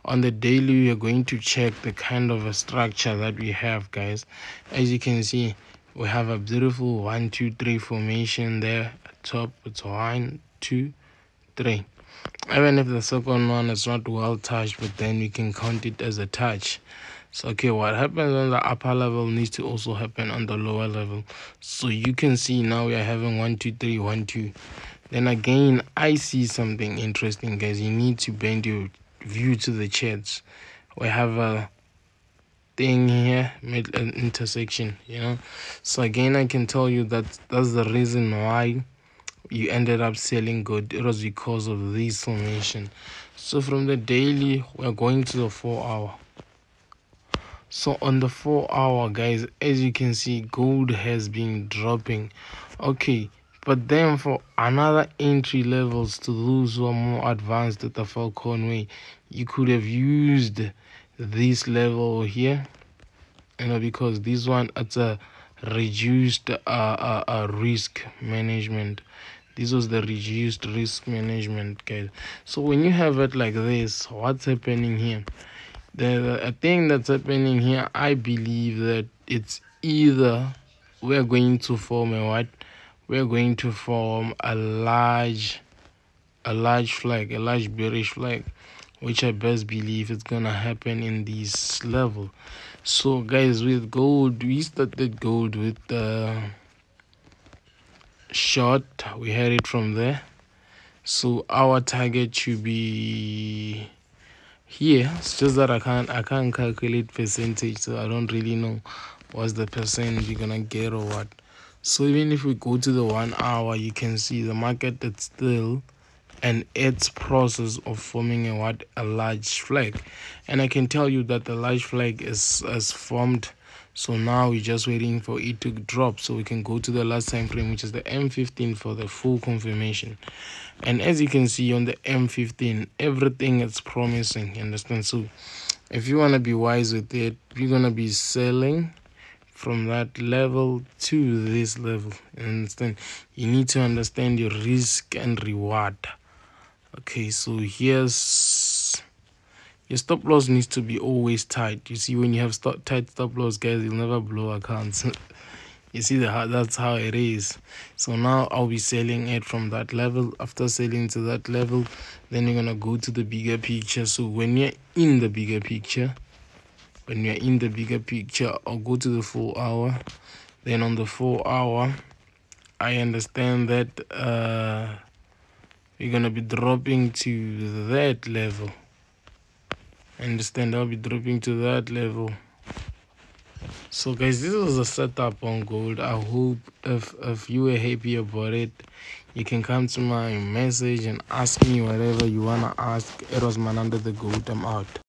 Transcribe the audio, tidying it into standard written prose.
On the daily, we are going to check the kind of a structure that we have, guys. As you can see, we have a beautiful 1 2 3 formation there at top. It's 1 2 3. Even if the second one is not well touched, but then we can count it as a touch. So okay, what happens on the upper level needs to also happen on the lower level. So you can see now we are having 1 2 3 1 2. Then again, I see something interesting, guys. You need to bend your view to the charts. We have a thing here, mid intersection, so again, I can tell you that that's the reason why you ended up selling good. It was because of this formation. So from the daily, we're going to the 4-hour. So on the 4-hour, guys, as you can see, gold has been dropping. Okay, but then for another entry levels, to those who are more advanced at the Falcon way, you could have used this level here, because this one, it's a reduced risk management. This was the reduced risk management, guys. So when you have it like this, what's happening here? The thing that's happening here, I believe that it's either we're going to form we're going to form a large flag, a large bearish flag, which I best believe is gonna happen in this level. So guys, with gold, we started gold with the short. We had it from there. So our target should be here. It's just that I can't calculate percentage, so I don't really know what's the percent we're gonna get or what. So even if we go to the 1 hour, you can see the market is still in its process of forming a large flag, and I can tell you that the large flag is formed. So now we're just waiting for it to drop so we can go to the last time frame, which is the M15, for the full confirmation. And as you can see on the M15, everything is promising, you understand? So if you want to be wise with it, you're going to be selling from that level to this level, you understand? You need to understand your risk and reward. Okay, so here's your stop loss needs to be always tight. You see, when you have tight stop loss, guys, you'll never blow accounts. You see, that's how it is. So now I'll be selling it from that level. After selling to that level, then you're gonna go to the bigger picture. So when you're in the bigger picture, I'll go to the 4-hour. Then on the 4-hour, I understand that we're gonna be dropping to that level. I'll be dropping to that level. So guys, this was a setup on gold. I hope if you were happy about it, you can come to my message and ask me whatever you wanna ask. It was Mananda the Goat. I'm out.